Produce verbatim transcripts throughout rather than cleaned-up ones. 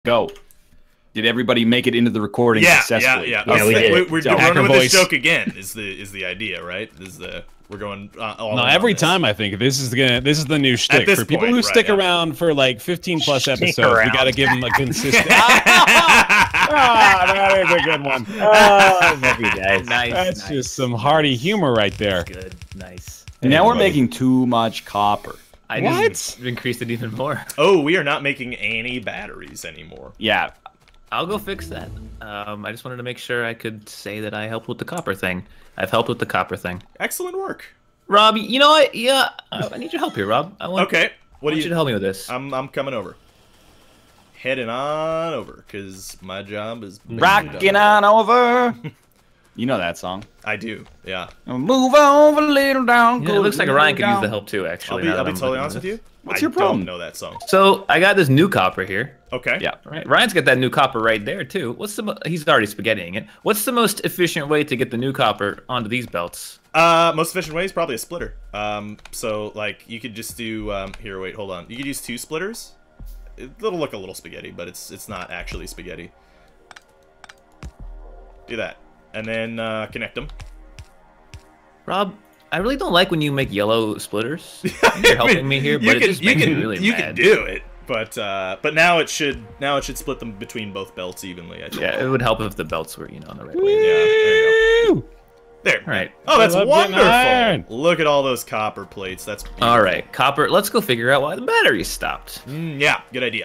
Go. Did everybody make it into the recording yeah, successfully? Yeah, yeah, yeah. We did. We're, we're, So, we're running with voice. this joke again. Is the is the idea, right? Is the we're going uh, all No, in every on this. time I think this is gonna this is the new shtick this for people point, who right, stick yeah. around for like fifteen plus Stick episodes. around. We got to give them a consistent. ah, that is a good one. Oh, I love you guys. Nice. That's nice. just some hearty humor right there. Good. Nice. Now we're making too much copper. I What? just increased it even more. Oh, we are not making any batteries anymore. Yeah. I'll go fix that. Um, I just wanted to make sure I could say that I helped with the copper thing. I've helped with the copper thing. Excellent work. Rob, you know what? Yeah, I I need your help here, Rob. I want, Okay. What I want do you you? to help me with this. I'm I'm coming over. Heading on over, cause my job is Rocking on over. You know that song. I do. Yeah. Move over, little down. Yeah, it looks like Ryan could use the help too, I'll actually. be now I'll that be I'm totally looking honest at with you. this. What's I your problem? don't know that song. So I got this new copper here. Okay. Yeah. Right. Ryan's got that new copper right there too. What's the? mo- He's already spaghettiing it. What's the most efficient way to get the new copper onto these belts? Uh, most efficient way is probably a splitter. Um, so like you could just do um. Here, wait, hold on. You could use two splitters. It'll look a little spaghetti, but it's it's not actually spaghetti. Do that, and then uh, connect them. Rob, I really don't like when you make yellow splitters. You're helping me here, but you it can, just you makes can, me really you mad. can do it, but uh, but now it should now it should split them between both belts evenly. I think. Yeah, it would help if the belts were, you know, on the right way. Yeah, there you go. There. All right. Oh, that's I love getting iron. wonderful. Look at all those copper plates. That's beautiful. All right, copper. Let's go figure out why the battery stopped. Mm, yeah, good idea.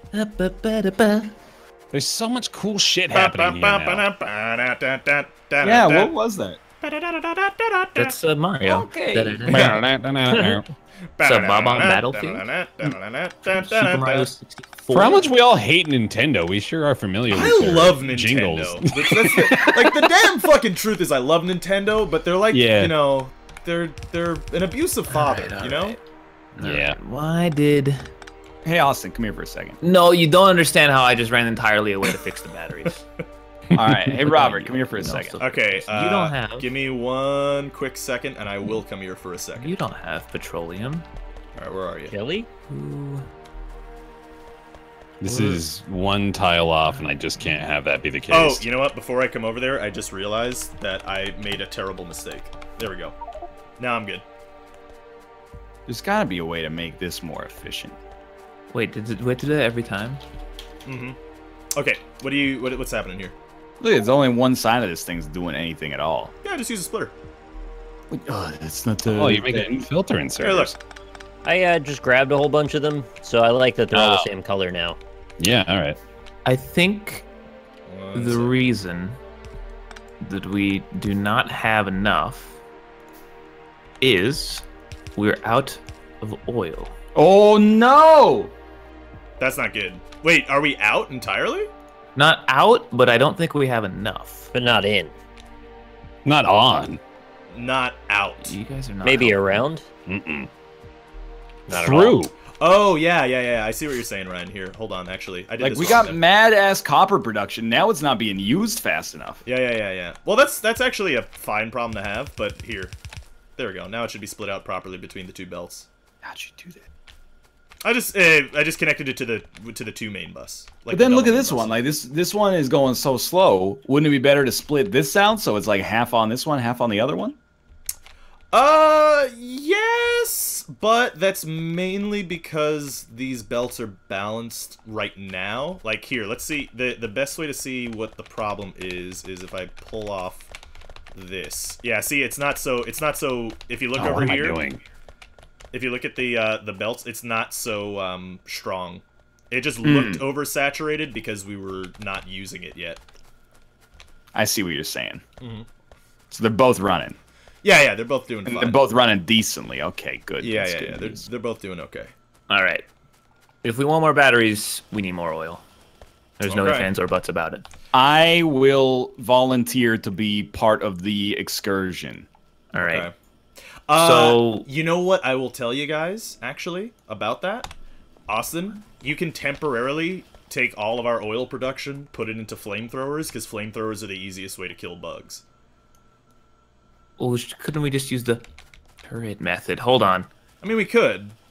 There's so much cool shit happening here now. Yeah, what was that? That's uh, Mario. Okay. What's up, Bob on Battlefield? Super Mario sixty-four. For how much we all hate Nintendo, we sure are familiar with I their love Nintendo. jingles. That's- that's the- like the damn fucking truth is, I love Nintendo, but they're like, Yeah. you know, they're they're an abusive father, Alright, you know. alright. Yeah. Why did? Hey, Austin, come here for a second. No, you don't understand how I just ran entirely away to fix the batteries. All right. Hey, Robert, come here for a No, second. so- Okay, You uh, don't have- Give me one quick second, and I will come here for a second. You don't have petroleum. All right, where are you? Kelly? Ooh. This is one tile off, and I just can't have that be the case. Oh, you know what? Before I come over there, I just realized that I made a terrible mistake. There we go. Now I'm good. There's got to be a way to make this more efficient. Wait, did it, wait, do that every time? Mm-hmm. Okay, what do you? What, what's happening here? Look, it's only one side of this thing's doing anything at all. Yeah, just use a splitter. Oh, that's not the. Oh, you're making filter inserts. Here, look. I uh, just grabbed a whole bunch of them, so I like that they're all Oh. the same color now. Yeah, all right. I think One the sec. reason that we do not have enough is we're out of oil. Oh no! That's not good. Wait, are we out entirely? Not out, but I don't think we have enough. But not in. Not on. Not out. You guys are not. Maybe helping. around? Mm-mm. Not at Through. all. Oh yeah, yeah, yeah. I see what you're saying, Ryan. Here, hold on. Actually, I did Like this we wrong got then. mad ass copper production. Now it's not being used fast enough. Yeah, yeah, yeah, yeah. Well, that's that's actually a fine problem to have. But here, there we go. Now it should be split out properly between the two belts. How'd you do that? I just uh, I just connected it to the to the two main bus. Like But then the look at double this main one. bus. Like this this one is going so slow. Wouldn't it be better to split this out so it's like half on this one, half on the other one? Uh, yes, but that's mainly because these belts are balanced right now. Like here, let's see. The the best way to see what the problem is is if I pull off this. Yeah, see, it's not so it's not so if you look Oh, over what am I here, doing? if you look at the uh the belts, it's not so um strong. It just Hmm. looked oversaturated because we were not using it yet. I see what you're saying. Mm-hmm. So they're both running. Yeah, yeah, they're both doing And fine. they're both running decently. Okay, good. yeah, That's yeah, good yeah. They're, news. they're both doing okay. All right. If we want more batteries, we need more oil. There's no Okay. ifs, ands, or buts about it. I will volunteer to be part of the excursion. All right. Okay. Uh, So- you know what I will tell you guys actually about that, Austin. You can temporarily take all of our oil production, put it into flamethrowers, because flamethrowers are the easiest way to kill bugs. Well, sh- couldn't we just use the turret method? Hold on. I mean, we could,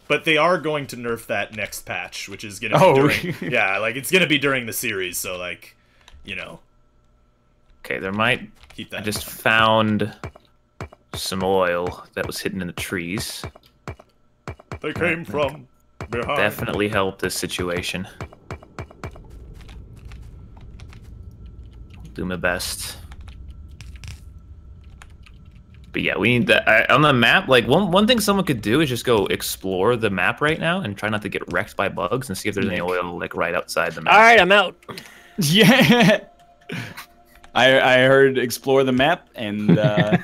but they are going to nerf that next patch, which is gonna be Oh. during, yeah, like it's gonna be during the series. So like, you know, Okay, there might. keep that. I in just mind. found some oil that was hidden in the trees. They came from behind. Definitely help this situation. Do my best. But yeah, we need that I, on the map. Like one one thing someone could do is just go explore the map right now and try not to get wrecked by bugs and see if there's any Nick. oil like right outside the map. All right, I'm out. Yeah. I I heard explore the map and uh,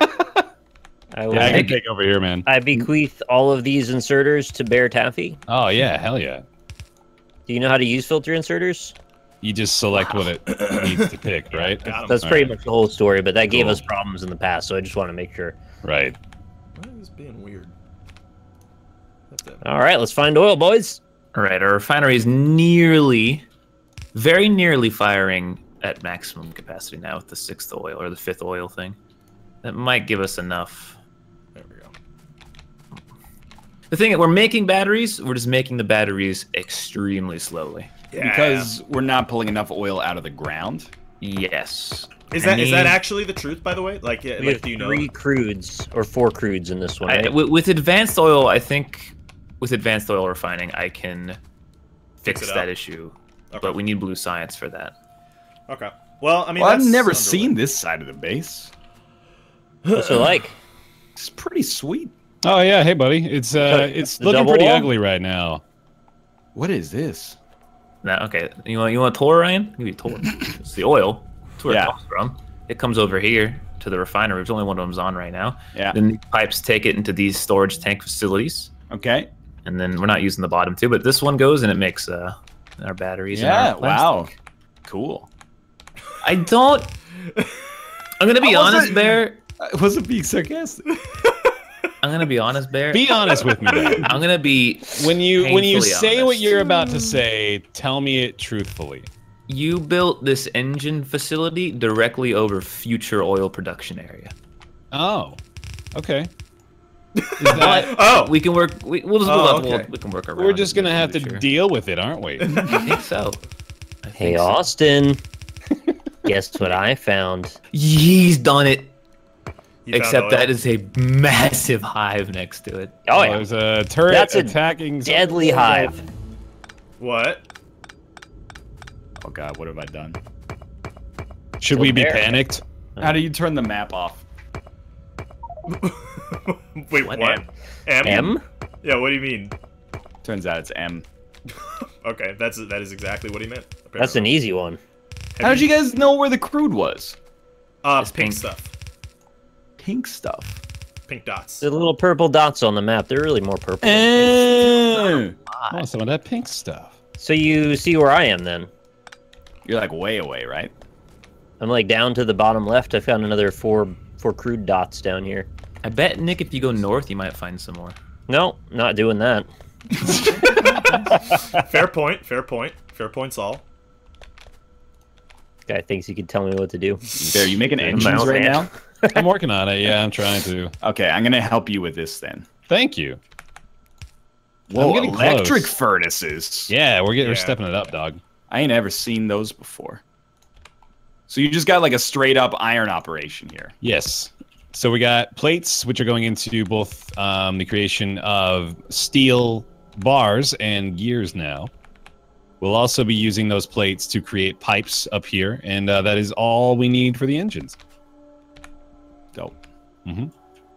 I, will Yeah, I can take- take over here, man. I bequeath all of these inserters to Bear Taffy. Oh yeah, hell yeah. Do you know how to use filter inserters? You just select what it needs to pick, right? Got 'em. That's All pretty right. much the whole story, but that gave Cool. us problems in the past, so I just want to make sure. Right. Why is this being weird? Have to- All right, let's find oil, boys. All right, our refinery is nearly, very nearly firing at maximum capacity now with the sixth oil or the fifth oil thing. That might give us enough. There we go. The thing is, we're making batteries. We're just making the batteries extremely slowly. Yeah. because we're not pulling enough oil out of the ground. Yes. Is I that is that mean- actually the truth? By the way, like, yeah, We like have do you know? three crudes or four crudes in this one, I, right? with, with advanced oil, I think with advanced oil refining, I can Fix fix it that up. issue. Okay. But we need blue science for that. Okay. Well, I mean, Well, I've that's never underway. seen this side of the base. What's it like? It's pretty sweet. Oh yeah, hey buddy. It's uh, it's The looking double pretty wall? ugly right now. What is this? No, okay. You want you want a tour, Ryan? I'll give you a tour. It's the oil. It's where Yeah. it comes from. It comes over here to the refinery. There's only one of them's on right now. Yeah. Then the pipes take it into these storage tank facilities, Okay. and then we're not using the bottom two, but this one goes and it makes uh our batteries. and Yeah. our Wow. plastic. Cool. I don't. I'm gonna be I wasn't- honest, Bear. I wasn't being sarcastic. I'm gonna be honest, Bear. Be honest with me. Then. I'm gonna be. When you when you Painfully say what honest. you're about to say, tell me it truthfully. You built this engine facility directly over future oil production area. Oh, okay. Is that, Oh, We can work. We, we'll just Oh, we'll, okay. we'll, we can work around. we're it just in gonna the have to future. deal with it, aren't we? I think so. I Hey, think so. Austin. Guess what I found? He's done it. you found Except oil. that is a massive hive next to it. Oh, yeah. There's a turret That's a attacking. Deadly hive. What? Oh God, what have I done? Should we be There. panicked? How do you turn the map off? Wait, What? what? M? M? Yeah. What do you mean? Turns out it's M. Okay, that's that is exactly what he meant. That's an apparently. easy one. How did you guys know where the crude was? Uh, It's pink pink. stuff. Pink stuff. Pink dots. The little purple dots on the map, they're really more purple. Eh. Oh, some of that pink stuff. So you see where I am then? You're like way away, right? I'm like down to the bottom left. I found another four four crude dots down here. I bet Nick, if you go north, you might find some more. No, not doing that. Fair point. Fair point. Fair points all. Guy thinks he could tell me what to do. There, you making engines mouse right man. now? I'm working on it. Yeah, I'm trying to. Okay, I'm gonna help you with this then. Thank you. Whoa, getting electric close. furnaces. Yeah, we're getting we're Yeah. stepping it up, dog. I ain't ever seen those before. So you just got like a straight up iron operation here. Yes. So we got plates, which are going into both um, the creation of steel bars and gears now. We'll also be using those plates to create pipes up here, and uh, that is all we need for the engines. Dope. Mm-hmm.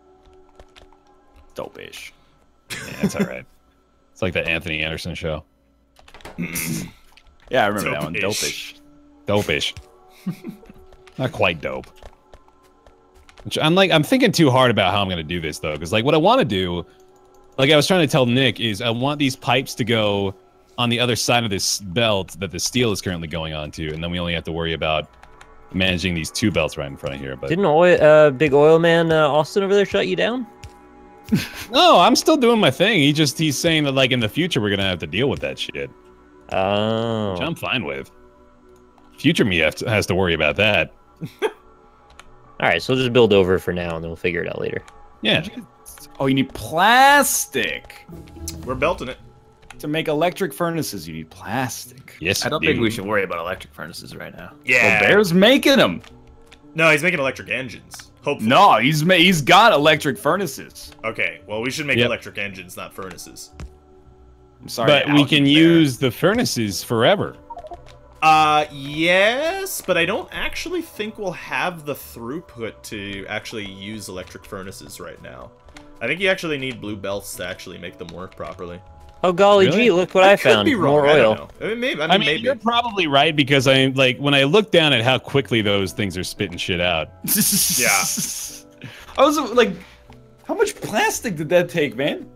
Dope-ish. Yeah, that's all right. It's like the Anthony Anderson show. Yeah, I remember that one. Dope-ish. Dope-ish. Dope-ish. Not quite dope. Which I'm like, I'm thinking too hard about how I'm gonna do this though, because like what I want to do, like I was trying to tell Nick, is I want these pipes to go on the other side of this belt that the steel is currently going onto, and then we only have to worry about managing these two belts right in front of here. But Didn't oil, uh, big oil man uh, Austin over there shut you down? no, I'm still doing my thing. He just he's saying that like in the future we're gonna have to deal with that shit, Oh. which I'm fine with. Future me have to, has to worry about that. All right, so we'll just build over for now, and then we'll figure it out later. Yeah. Oh, you need plastic. We're belting it. To make electric furnaces, you need plastic. Yes, I don't you think we do. should worry about electric furnaces right now. Yeah. Well, Bear's making them. No, he's making electric engines. Hopefully. No, he's ma he's got electric furnaces. Okay, well, we should make Yep. electric engines, not furnaces. I'm sorry. But we Algae can Bear. use the furnaces forever. Uh, yes, but I don't actually think we'll have the throughput to actually use electric furnaces right now. I think you actually need blue belts to actually make them work properly. Oh golly Really? gee, look what I, could found. be wrong. More I oil. don't know. I mean, maybe. I mean, I mean, maybe. you're probably right because I like when I look down at how quickly those things are spitting shit out. Yeah. I was like, how much plastic did that take, man?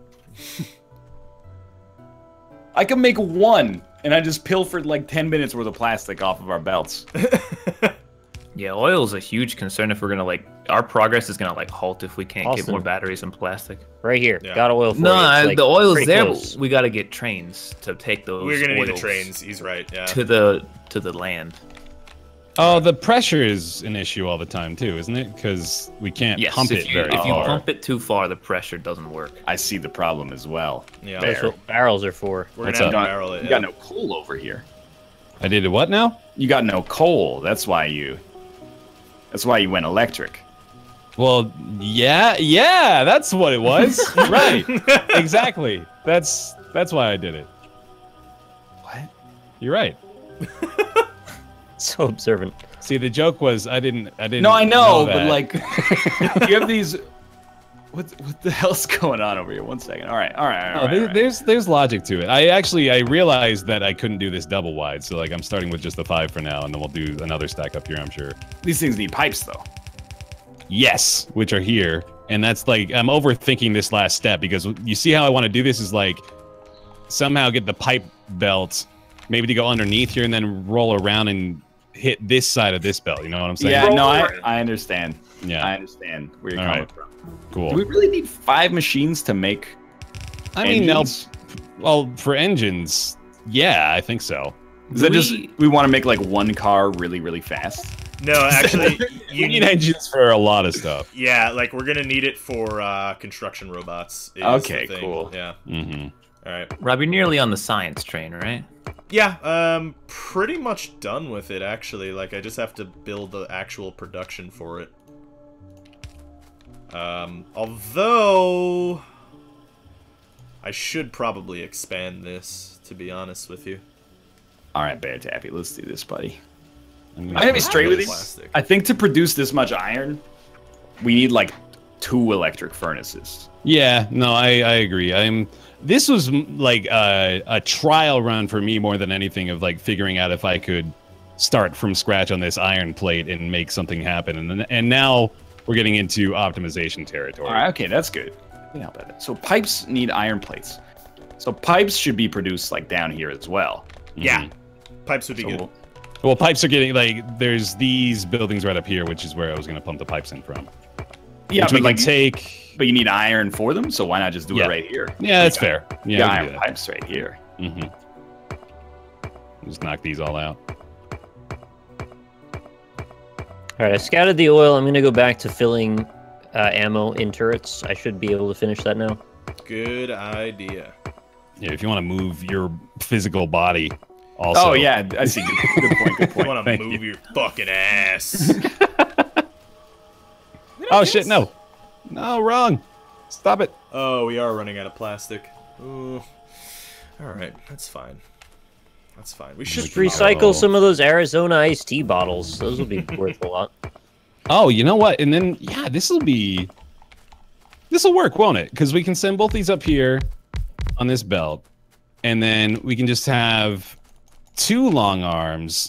I can make one, and I just pilfered like ten minutes worth of plastic off of our belts. Yeah, oil is a huge concern if we're gonna like our progress is gonna like halt if we can't get Austin. more batteries and plastic. Right here. Yeah. Got oil for No, you. It's, uh, like, the oil's pretty there. close. But we gotta get trains to take those. We're gonna need the oils trains. He's right. Yeah. to the to the land. Oh, the pressure is an issue all the time too, isn't it? Because we can't Yes, pump if it you very if you far. pump it too far, the pressure doesn't work. I see the problem as well. Yeah. Bear. That's what barrels are for. We're What's gonna have up? to barrel it. You Yeah. got no coal over here. I did it. What now? You got no coal. That's why you. That's why you went electric. Well, yeah, yeah, that's what it was. Right, exactly. That's that's why I did it. What? You're right. So observant. See, the joke was I didn't. I didn't. No, I know, but that. like, you have these. What what the hell's going on over here? One second. All right, all right, No, all right. there- all right. there's there's logic to it. I actually I realized that I couldn't do this double wide, so like I'm starting with just the five for now, and then we'll do another stack up here. I'm sure. These things need pipes, though. Yes, which are here, and that's like I'm overthinking this last step because you see how I want to do this is like somehow get the pipe belt, maybe to go underneath here, and then roll around and hit this side of this belt. You know what I'm saying? Yeah, no, I I understand. Yeah. I understand where you're All coming right. from. Cool. Do we really need five machines to make? I mean, no, engines? well, for engines, yeah, I think so. Is that Do just we- we want to make like one car really, really fast? No, actually, You you need engines for a lot of stuff. Yeah, like we're gonna need it for uh, construction robots. is Okay, the thing. cool. Yeah. Mm-hmm. All right. Rob, you're nearly on the science train, right? Yeah. Um. Pretty much done with it actually. Like I just have to build the actual production for it. Um. Although I should probably expand this, to be honest with you. All right, Bear Tappy, let's do this, buddy. I'm I'm gonna be straight with you. Plastic. I think to produce this much iron, we need like two electric furnaces. Yeah, no, I, I agree. I'm. This was m- like a, a trial run for me more than anything of like figuring out if I could start from scratch on this iron plate and make something happen. And then, and now we're getting into optimization territory. All right, okay, that's good. Yeah, but so pipes need iron plates. So pipes should be produced like down here as well. Yeah. Pipes would be So good. we'll- Well, pipes are getting like there's these buildings right up here, which is where I was going to pump the pipes in from. yeah, which we but like can take. but you need iron for them, so why not just do Yeah. it right here? Yeah, that's You fair. got- Yeah, you got we can iron do that. pipes right here. Mm-hmm. Just knock these all out. All right, I scouted the oil. I'm gonna go back to filling uh, ammo in turrets. I should be able to finish that now. Good idea. Yeah, if you want to move your physical body, also. Oh yeah, I see. Good, good point. Good You point. want to Thank move you. your fucking ass. Oh shit! No, no, wrong. Stop it. Oh, we are running out of plastic. Ooh. All right, that's fine. That's fine. We should Just can recycle go- some of those Arizona iced tea bottles. Those will be worth a lot. Oh, you know what? And then yeah, this will be. This will work, won't it? Because we can send both these up here on this belt, and then we can just have two long arms.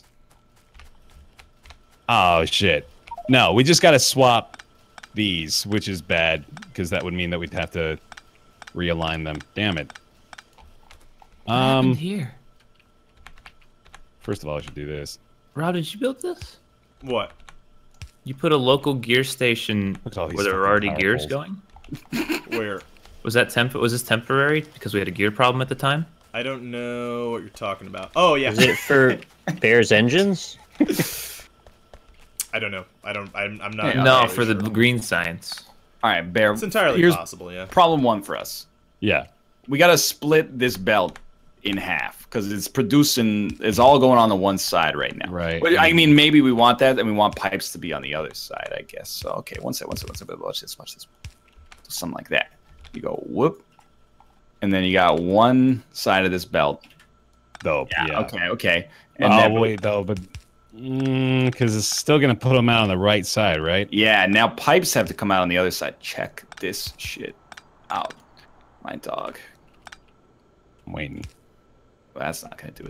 Oh shit! No, we just got to swap these, which is bad because that would mean that we'd have to realign them. Damn it. Um. here. First of all, I should do this. Rob, did you build this? What? You put a local gear station Look at all these where there were fucking already power gears poles. going. Where? Was that temp? Was this temporary because we had a gear problem at the time? I don't know what you're talking about. Oh yeah. Is it for Bear's engines? I don't know. I don't. I'm. I'm not. Yeah, no, entirely for the sure. green science. All right, Bear. It's entirely here's possible, yeah. problem one for us. Yeah. We gotta split this belt in half because it's producing. It's all going on the one side right now. Right. But, I mean, maybe we want that, and we want pipes to be on the other side. I guess. So okay, one second, one second, one second. Watch this. Watch this. Something like that. You go whoop, and then you got one side of this belt. Dope. Yeah. Yeah. Okay. Okay. And oh then, wait though, but because it's still gonna put them out on the right side, right? yeah. Now pipes have to come out on the other side. Check this shit out, my dog. I'm waiting. Well, that's not gonna do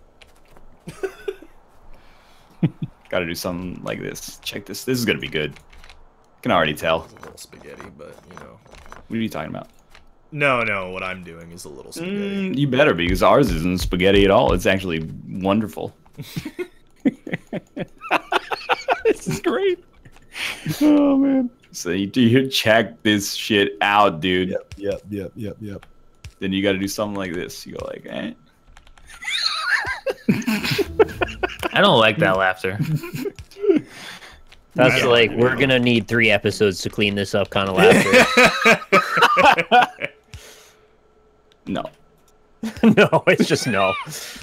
it. Got to do something like this. Check this. This is gonna be good. Can already tell. It's a little spaghetti, but you know. What are you talking about? No, no. What I'm doing is a little spaghetti. Mm, you better, because ours isn't spaghetti at all. It's actually wonderful. This is great. Oh man. So you, you check this shit out, dude. Yep. Yep. Yep. Yep. Yep. Then you got to do something like this. You go like, eh. I don't like that laughter. That's Yeah. like, we're gonna need three episodes to clean this up kind of laughter. No. No, it's just no.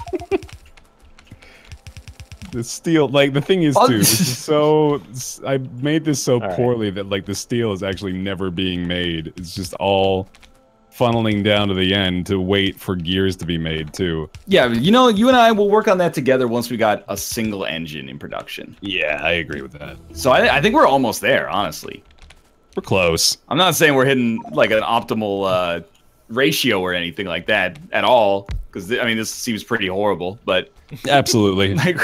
The steel, like the thing is Oh, too, this is so. I made this so right. poorly that like the steel is actually never being made. It's just all funneling down to the end to wait for gears to be made too. Yeah, you know, you and I will work on that together once we got a single engine in production. Yeah, I agree with that. So I, I think we're almost there, honestly. We're close. I'm not saying we're hitting like an optimal uh, ratio or anything like that at all, because I mean this seems pretty horrible. But Absolutely. like,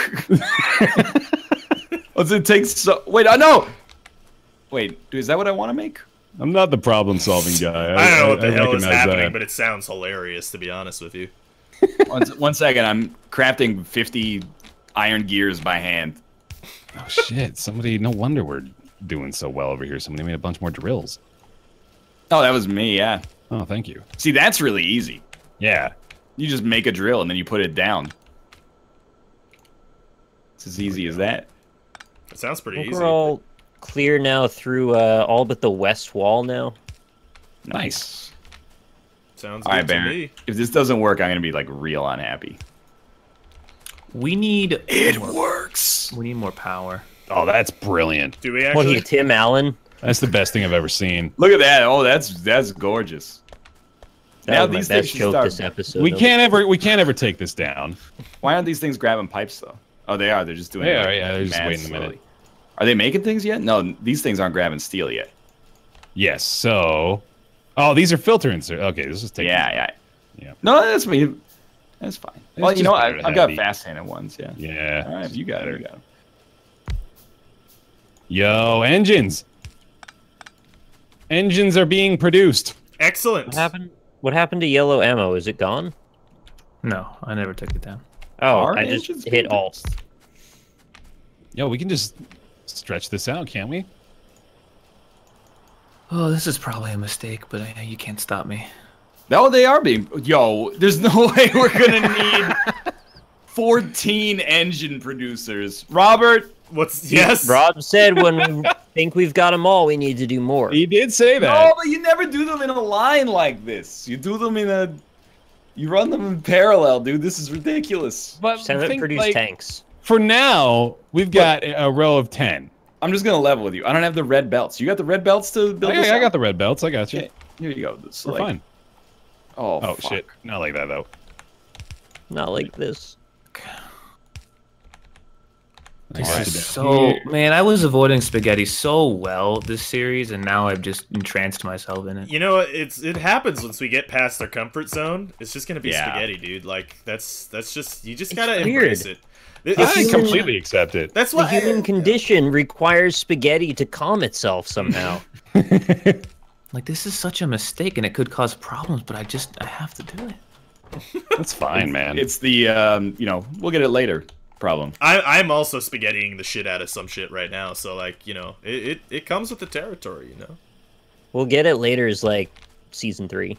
what's it take? So wait, I know. Wait, is that what I want to make? I'm not the problem-solving guy. I don't know what the I hell is recognize happening, that. but it sounds hilarious, to be honest with you. one, one second, I'm crafting fifty iron gears by hand. Oh shit! Somebody. No wonder we're doing so well over here. Somebody made a bunch more drills. Oh, that was me. Yeah. Oh, thank you. See, that's really easy. Yeah. You just make a drill and then you put it down. It's as easy as that. It sounds pretty I think easy. we're all clear now through uh, all but the west wall now. Nice. Sounds All good right, to Baron. me. If this doesn't work, I'm gonna be like real unhappy. We need It works. we need more power. Oh, that's brilliant. Do we What, actually? he Tim Allen? That's the best thing I've ever seen. Look at that. Oh, that's that's gorgeous. That Now was my these things best should joke start- this episode. We though. can't ever. We can't ever take this down. Why aren't these things grabbing pipes though? Oh, they are. They're just doing. They it, are, like, yeah, they're just mad waiting a minute. slowly. Are they making things yet? No, these things aren't grabbing steel yet. Yes. So. Oh, these are filter insert. Okay, this is taking. Yeah, yeah. Yeah. No, that's me. That's fine. It's well, you just know, better I, to I've got have fast-handed ones. Yeah. Yeah. All right, you got it. You got it. Yo, engines. Engines are being produced. Excellent. What happened? What happened to yellow ammo? Is it gone? No, I never took it down. Oh, Are I just engines hit being Alt. Yo, we can just stretch this out, can't we? Oh, this is probably a mistake, but I, you can't stop me. No, they are being. Yo, there's no way we're gonna need fourteen engine producers. Robert, What's yes? Rob said when we think we've got them all, we need to do more. He did say that. no, but you never do them in a line like this. You do them in a. You run them in parallel, dude. This is ridiculous. But Send it think, produce like, tanks. for now, we've got a row of ten. I'm just gonna level with you. I don't have the red belts. You got the red belts to build this I, I out? got the red belts. I got you. Okay, here you go. So, We're like- fine. Oh, Oh fuck. shit! Not like that though. Not like this. This Alright. is so man, I was avoiding spaghetti so well this series, and now I've just entranced myself in it. You know what? It's it happens once we get past our comfort zone. It's just gonna be Yeah. spaghetti, dude. Like that's that's just you just It's gotta weird. embrace it. It- I it's- human- completely accept it. that's The what human condition requires spaghetti to calm itself somehow. Like this is such a mistake, and it could cause problems, but I just I have to do it. That's fine, man. It's the um, you know, we'll get it later problem. I, I'm also spaghettiing the shit out of some shit right now. So like you know, it, it it comes with the territory. You know. We'll get it later is like season three.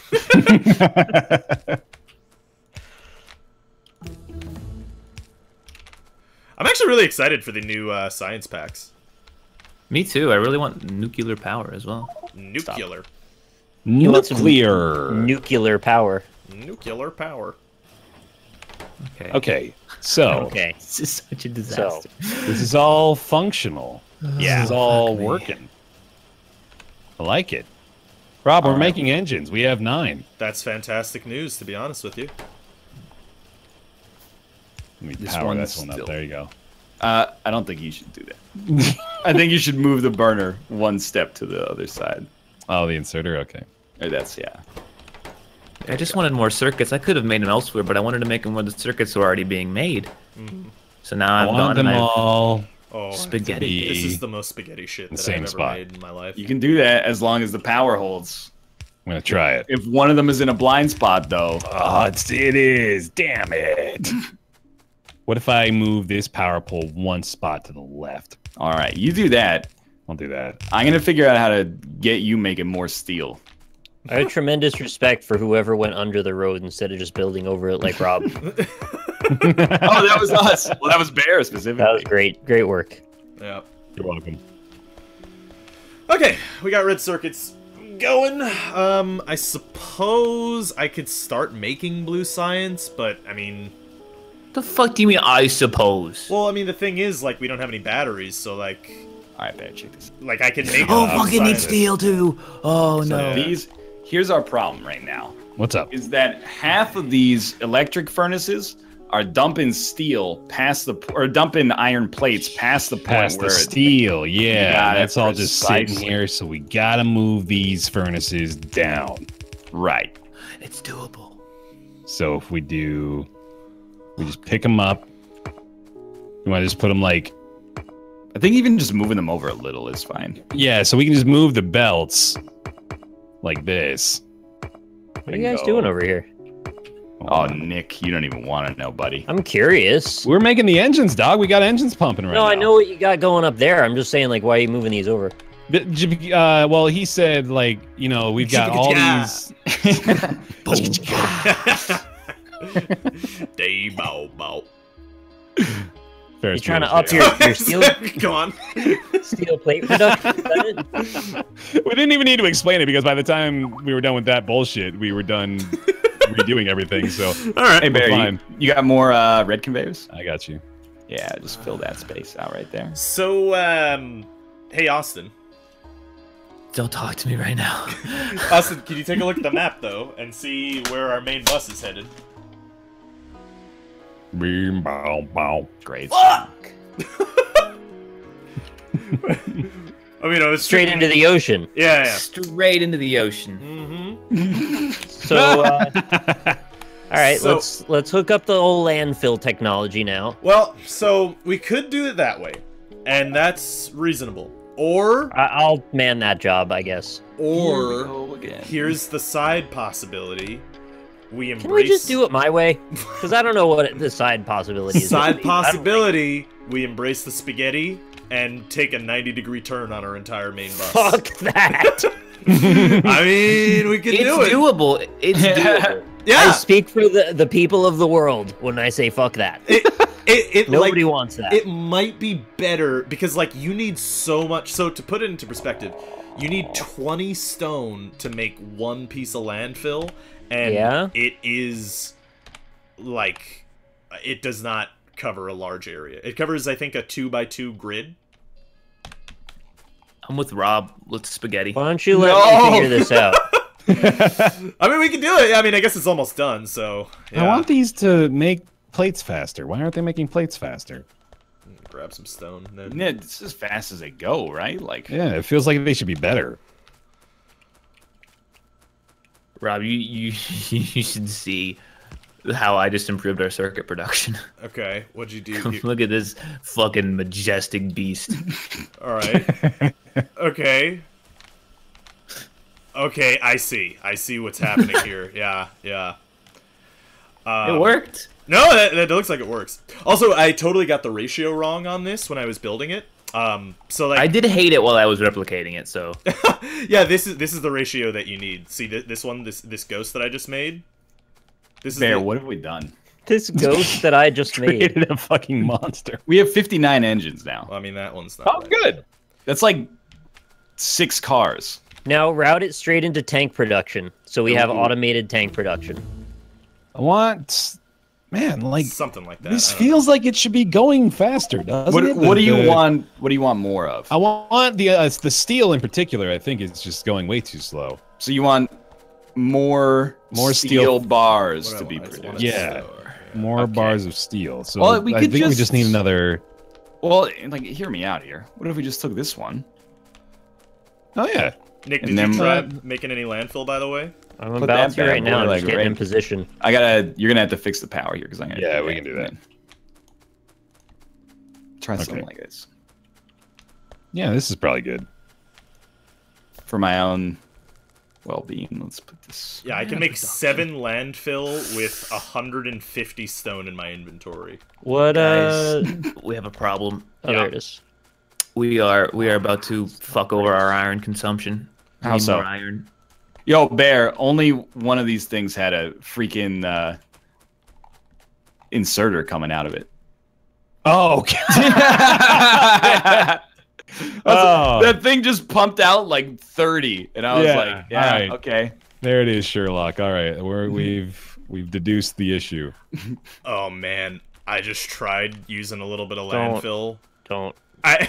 I'm actually really excited for the new uh, science packs. Me too. I really want nuclear power as well. Nuclear. want some Nuclear. Nuclear power. Nuclear power. Okay. Okay, so Okay. This is such a disaster. this is all functional. Yeah. This is all fuck me. working. I like it. Rob, we're All right. making engines. We have nine. That's fantastic news, to be honest with you. Let me This power one's this one still- up. There you go. Uh, I don't think you should do that. I think you should move the burner one step to the other side. Oh, the inserter. Okay. Or that's yeah. I just wanted more circuits. I could have made them elsewhere, but I wanted to make them where the circuits were already being made. So now I I've want gone them and I've all. Oh, spaghetti. this be is the most spaghetti shit the that same I've ever spot. made in my life. You can do that as long as the power holds. I'm gonna try it. If one of them is in a blind spot, though, Oh, it's, it is. Damn it. What if I move this power pole one spot to the left? all right, you do that. I'll do that. I'm gonna figure out how to get you making more steel. I have tremendous respect for whoever went under the road instead of just building over it like Rob. Oh, that was us. Well, that was Bear specifically. That was great. Great work. Yeah. You're welcome. Okay, we got red circuits going. Um, I suppose I could start making blue science, but I mean, The fuck do you mean, I suppose? well, I mean the thing is, like, we don't have any batteries, so like, All right, Bear, check this. like I can make. Oh, blue fucking need science. steel too. Oh, So no. these, here's our problem right now: What's up? is that half of these electric furnaces are dumping steel past the, or dumping iron plates past the point Past where the it- steel. Yeah, Got it, that's all just sitting precisely. here. So we gotta move these furnaces down. right. It's doable. So if we do, we just pick them up. You want to just put them like, I think even just moving them over a little is fine. yeah. So we can just move the belts like this. What are you guys doing over here? Oh, Nick, you don't even want to know, buddy. I'm curious. We're making the engines, dog. We got engines pumping right No, now. I know what you got going up there. I'm just saying, like, why are you moving these over? The- j- Uh, well, he said, like, you know, we've got all these. Day bow bow. Ferris You trying to Bueller's up Day your, Off. your steel Come on. steel plate production? Is that it? We didn't even need to explain it because by the time we were done with that bullshit, we were done redoing everything. So All right. Hey, Bear, you, fine. you got more uh, red conveyors? I got you. Yeah, just fill that space out right there. So, um, hey Austin. Don't talk to me right now. Austin, can you take a look at the map though and see where our main bus is headed? Boom, bow, bow. Great. Fuck! I mean, I was Straight into the ocean. Yeah, yeah. Straight into the ocean. Mm-hmm. So, uh, all right, So- let's let's hook up the old landfill technology now. Well, so we could do it that way, and that's reasonable. Or, I, I'll man that job, I guess. or go again. here's the side possibility: we embrace. Can we just do it my way? Because I don't know what the side possibility is. Side I don't possibility: we embrace the spaghetti and take a ninety degree turn on our entire main bus. Fuck that. I mean, we can It's do it. doable. It's doable. I Yeah. speak for the, the people of the world when I say fuck that. It, it, it, Nobody like, wants that. It might be better because, like, you need so much. So to put it into perspective, you need twenty stone to make one piece of landfill, and Yeah? it is like it does not cover a large area. It covers, I think, a two by two grid. I'm with Rob. Let's spaghetti. Why don't you let No! me figure this out? I mean, we can do it. I mean, I guess it's almost done. So yeah. I want these to make plates faster. Why aren't they making plates faster? grab some stone. Then. Yeah, it's as fast as they go, right? Like, Yeah, it feels like they should be better. Rob, you, you you should see how I just improved our circuit production. Okay, what'd you do? You- Look at this fucking majestic beast. All right. Okay. Okay, I see. I see what's happening here. Yeah, yeah. Um, It worked. No, that, that looks like it works. Also, I totally got the ratio wrong on this when I was building it. Um, so like, I did hate it while I was replicating it, so yeah, this is this is the ratio that you need. See th this one, this this ghost that I just made. This is Bear, the, what have we done? This ghost that I just made. Created a fucking monster. We have fifty-nine engines now. Well, I mean, that one's not. Oh, right. good. That's like six cars. Now route it straight into tank production, so we have Ooh. automated tank production. I want, man, like Something like that. this I don't know. feels like it should be going faster, doesn't What, it? what do The- you the- want? What do you want more of? I want the uh, the steel in particular. I think is just going way too slow. So you want more More steel, steel- bars What to I be want, I just produced. want it Yeah. slower. More Okay. bars of steel. So Well, we I could think we just- just need another. Well, like, hear me out here. What if we just took this one? Oh yeah. Nick, And did then- you try making any landfill, by the way? I'm Put about that to right bad now. boy, I'm like, just getting in right- position. I gotta. You're gonna have to fix the power here because I'm gonna. Yeah, we can do that. Try Okay. something like this Yeah, this is probably good. for my own well-being. Let's put this. Yeah, I can make seven landfill with one hundred fifty stone in my inventory. What? Uh. Guys, we have a problem. Oh, there it is. We are we are about to fuck over our iron consumption. How Need so? more iron. Yo, Bear. Only one of these things had a freaking uh, inserter coming out of it. Oh. okay. I was- Oh. That thing just pumped out like thirty, and I was Yeah, like, "Yeah, alright. okay." There it is, Sherlock. All right, we're, we've we've deduced the issue. Oh man, I just tried using a little bit of Don't. landfill. Don't. I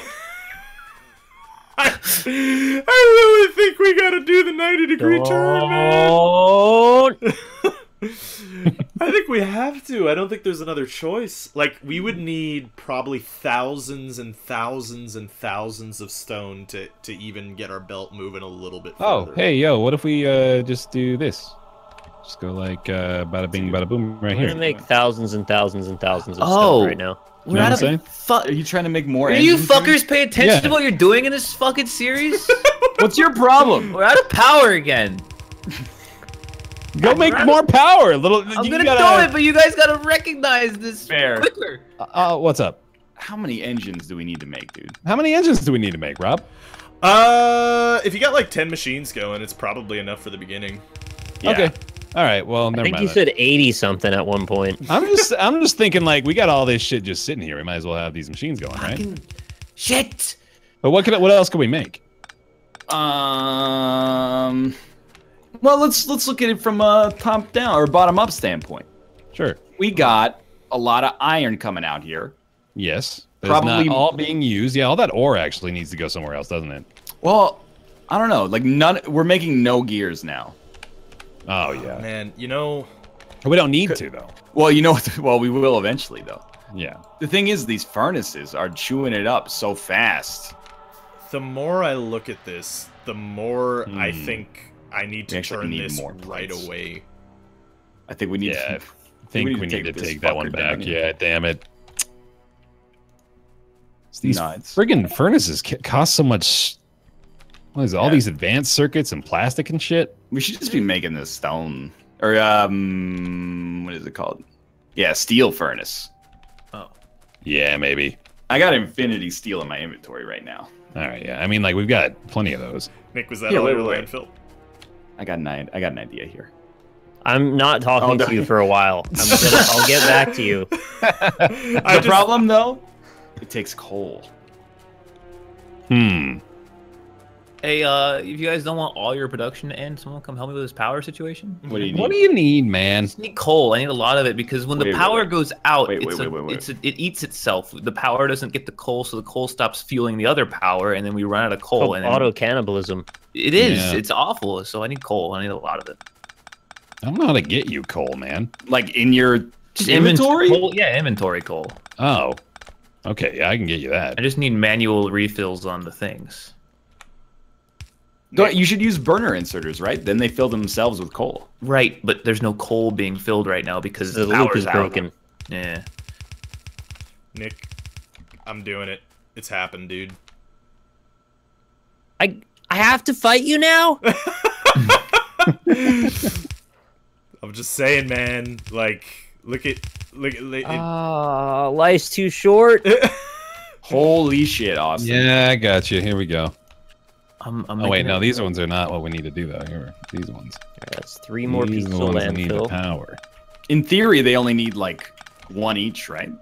I, I really think we gotta do the ninety degree turn, man. Don't. I think we have to. I don't think there's another choice. Like, we would need probably thousands and thousands and thousands of stone to, to even get our belt moving a little bit Oh, further. hey, yo, what if we uh, just do this? Just go like uh, bada bing, bada boom right I'm here. gonna make thousands and thousands and thousands of Oh. stone right now. We're know out what I'm of fuck. Are you trying to make more? Are you engine turns? fuckers pay attention Yeah. to what you're doing in this fucking series? What's your problem? We're out of power again. Go make more power, little. I'm you gonna gotta, do it, but you guys gotta recognize this Fair. quicker. Uh, what's up? How many engines do we need to make, dude? How many engines do we need to make, Rob? Uh, if you got like ten machines going, it's probably enough for the beginning. Yeah. Okay. All right. Well, I never think mind. you that. said eighty something at one point. I'm just, I'm just thinking like we got all this shit just sitting here. We might as well have these machines going, right? Fucking shit. But what can, what else can we make? Um. Well, let's let's look at it from a top down or bottom up standpoint. Sure. We got a lot of iron coming out here. Yes. There's Probably- not all being used. Yeah, all that ore actually needs to go somewhere else, doesn't it? Well, I don't know. Like none. We're making no gears now. Oh yeah. Man, you know, We don't need to though. Well, you know what? Well, we will eventually, though. Yeah. The thing is, these furnaces are chewing it up so fast. the more I look at this, the more I Hmm. think I need We to actually turn need this more right plates. away. I think we need. Yeah. To, I think we need to this take that one fucker back. down. Yeah. Damn it. These Nuts. friggin' furnaces ca- cost so much. What is it, all Yeah. these advanced circuits and plastic and shit? We should just be making this stone or um, what is it called? Yeah, steel furnace. Oh. Yeah, maybe. I got infinity steel in my inventory right now. All right. Yeah. I mean, like we've got plenty of those. Nick, was that Yeah, all wait, your wait. landfill? I got an I I got an idea here. I'm not talking Oh, no. to you for a while. I'm gonna, I'll get back to you. The I just- problem though, it takes coal. Hmm. Hey, uh, if you guys don't want all your production to end, someone come help me with this power situation. What do you need? What do you need, man? I just need coal. I need a lot of it because when Wait, the wait, power wait. goes out, Wait, it's wait, a, wait, wait, wait. it's a, it eats itself. The power doesn't get the coal, so the coal stops fueling the other power, and then we run out of coal. And then Auto cannibalism. it is. Yeah. It's awful. So I need coal. I need a lot of it. I don't know how to get you coal, man. Like in your Just inventory? invent- coal, yeah, inventory coal. Oh. Okay. Yeah, I can get you that. I just need manual refills on the things. Don't- You should use burner inserters, right? Then they fill themselves with coal. Right, but there's no coal being filled right now because The the, loop power's is out. broken. Yeah. Nick, I'm doing it. It's happened, dude. I I have to fight you now? I'm just saying, man. Like, look at, look at. Look, Ah, life's too short. Holy shit, Austin. Yeah, I got you. Here we go. I'm, I'm Oh wait, making no, it- these ones are not what we need to do though. Here, these ones. That's three more these pieces are the of ones that need the landfill. power. In theory, they only need like one each, right?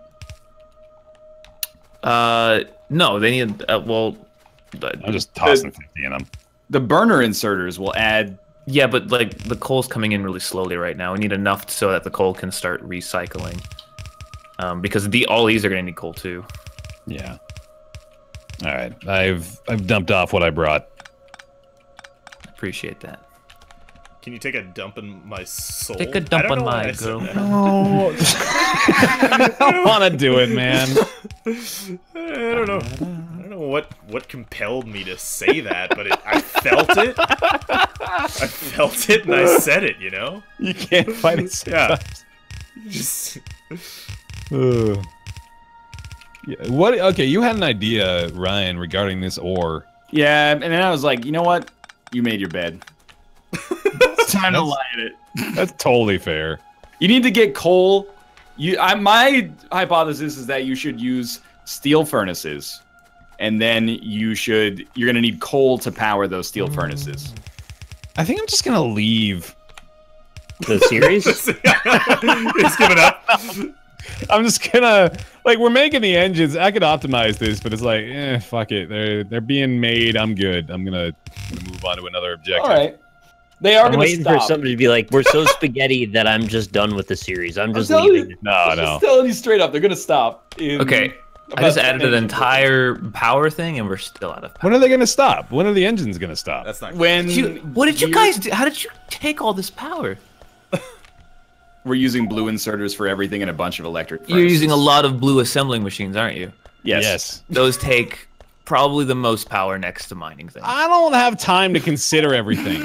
Uh, no, they need. Uh, well, but I'm just tossing fifty in them. the burner inserters will add. Yeah, but like the coal's coming in really slowly right now. We need enough so that the coal can start recycling. Um, because the all these are gonna need coal too. Yeah. All right, I've I've dumped off what I brought. Appreciate that. Can you take a dump in my soul? Take a I dump don't on know why my I said girl. that. No, I don't want to do it, man. I don't know. I don't know what what compelled me to say that, but it, I felt it. I felt it, and I said it. You know. You can't fight it. Yeah. Sometimes. Just Ugh. Yeah, what? Okay, you had an idea, Ryan, regarding this ore. Yeah, and then I was like, you know what? You made your bed. It's time to That's- lie in it. That's totally fair. You need to get coal. You, I, my hypothesis is that you should use steel furnaces, and then you should. You're gonna need coal to power those steel furnaces. I think I'm just gonna leave. The series? he's giving up. I'm just gonna like we're making the engines. I could optimize this, but it's like, eh, fuck it. They're they're being made. I'm good. I'm gonna, I'm gonna move on to another objective. All right, they are I'm gonna waiting stop. for somebody to be like, "We're so spaghetti that I'm just done with the series. I'm just telling leaving." you. No, I'm no. just telling you straight up, they're gonna stop. in Okay, I about just ten added an minutes. entire power thing, and we're still out of power. When are they gonna stop? When are the engines gonna stop? That's not. When You, what did you we're- guys do? How did you take all this power? We're using blue inserters for everything and a bunch of electric. You're using a furnaces. lot of blue assembling machines, aren't you? Yes. Yes. Those take probably the most power next to mining things. I don't have time to consider everything.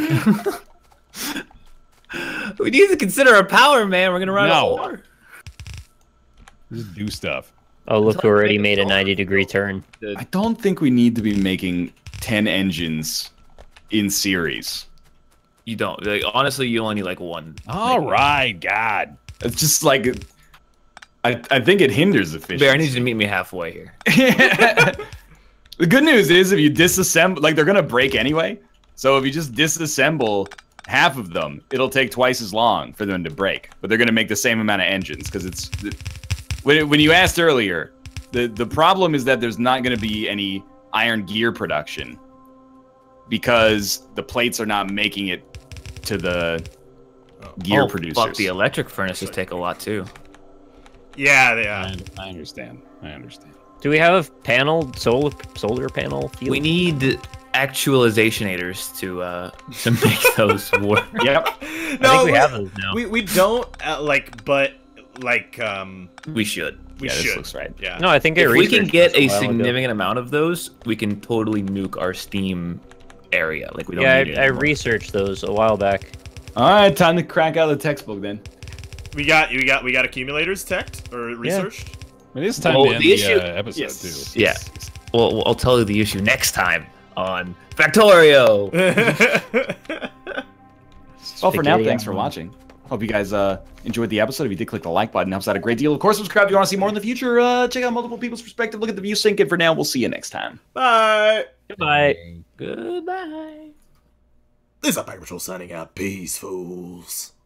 We need to consider our power, man. We're gonna run out No. of water. Just do stuff. Oh, look who already made a ninety degree turn. I don't think we need to be making ten engines in series. You don't. Like, honestly, you only need like one. All right, God. It's just like, I, I think it hinders efficiency. Bear, I need you to meet me halfway here. The good news is if you disassemble, like they're gonna break anyway. So if you just disassemble half of them, it'll take twice as long for them to break. But they're gonna make the same amount of engines because it's when when you asked earlier, the the problem is that there's not gonna be any iron gear production because the plates are not making it to the gear oh, producers. Fuck, the electric furnaces take a lot too. Yeah, they I, are. I understand. I understand. Do we have a panel solar solar panel? Field? We need actualizationators to uh to make those work. Yep. I think we have those now. We we don't uh, like, but like um We should. we Yeah, this should. looks right. Yeah. No, I think I If we can researched get this a while ago. significant amount of those, we can totally nuke our steam area. Like we don't Yeah, need it I, I anymore. researched those a while back. All right, time to crack out the textbook then. We got we got we got accumulators teched or researched. It is time Well, to end the the, issue- uh, episode Yes. too. Yeah. Well, well, I'll tell you the issue next time on Factorio. Well, for now, Spaghetti thanks for on. watching. Hope you guys uh, enjoyed the episode. If you did, click the like button. It helps out a great deal. Of course, subscribe if you want to see more in the future. Uh, check out multiple people's perspective. Look at the view sync. And for now, we'll see you next time. Bye. Goodbye. Goodbye. This is Pack Patrol signing out. Peace, fools.